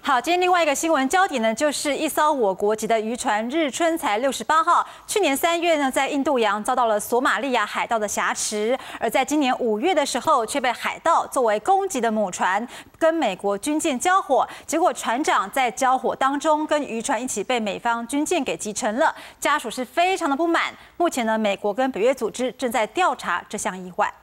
好，今天另外一个新闻焦点呢，就是一艘我国籍的渔船“日春才68号”，去年3月呢，在印度洋遭到了索马利亚海盗的挟持，而在今年5月的时候，却被海盗作为攻击的母船，跟美国军舰交火，结果船长在交火当中跟渔船一起被美方军舰给击沉了，家属是非常的不满。目前呢，美国跟北约组织正在调查这项意外。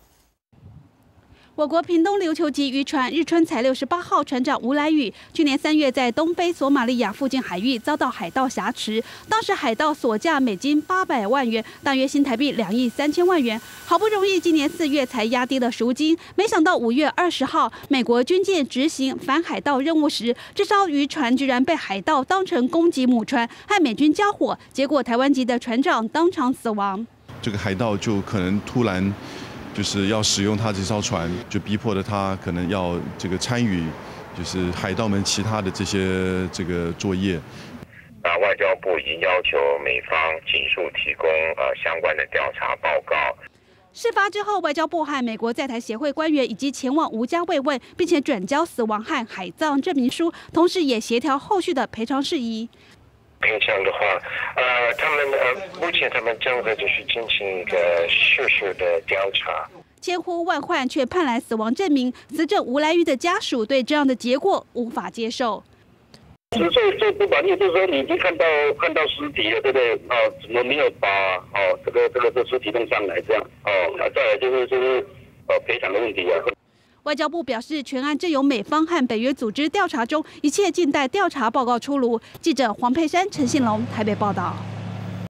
我国屏东琉球籍渔船“日春才68号”船长吴来宇，去年3月在东非索马利亚附近海域遭到海盗挟持，当时海盗索价美金800万元，大约新台币2亿3000万元。好不容易今年4月才压低了赎金，没想到5月20号，美国军舰执行反海盗任务时，这艘渔船居然被海盗当成攻击母船，和美军交火，结果台湾籍的船长当场死亡。 这个海盗就可能突然。 就是要使用他这艘船，就逼迫了他可能要这个参与，就是海盗们其他的这些作业。 外交部已经要求美方尽速提供相关的调查报告。 事发之后，外交部和美国在台协会官员以及前往吴家慰问，并且转交死亡和海葬证明书，同时也协调后续的赔偿事宜。 赔偿的话，目前他们正在就是进行一个事实的调查。 千呼万唤却盼来死亡证明，死者吴来宇的家属对这样的结果无法接受。 最不满意就是说，你已经看到尸体了，对不对？怎么没有把这尸体弄上来这样？再来就是赔偿的问题啊。 外交部表示，全案正由美方和北约组织调查中，一切静待调查报告出炉。记者黄佩珊、陈信龙台北报道。